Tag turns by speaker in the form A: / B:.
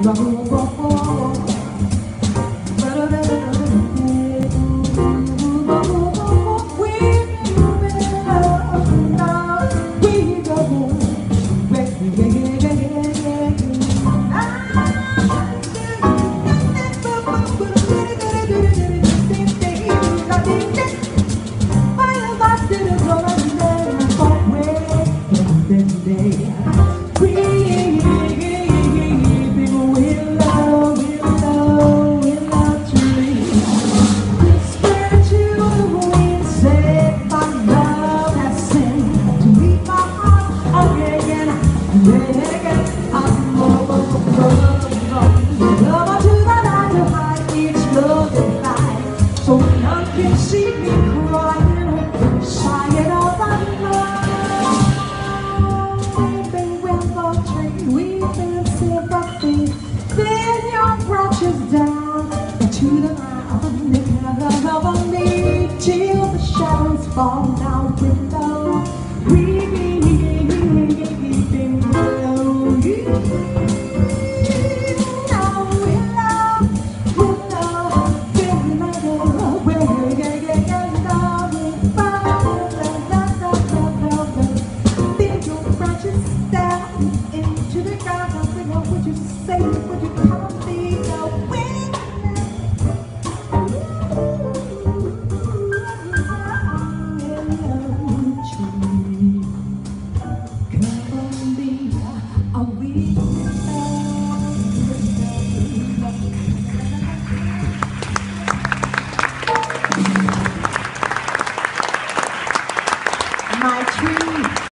A: So none can see me crying, sighing all night long. We've been rainbow tree, we've been sympathy. Then your branches down to the ground. They can't cover me till the shadows fall down below. We've been below you. My tree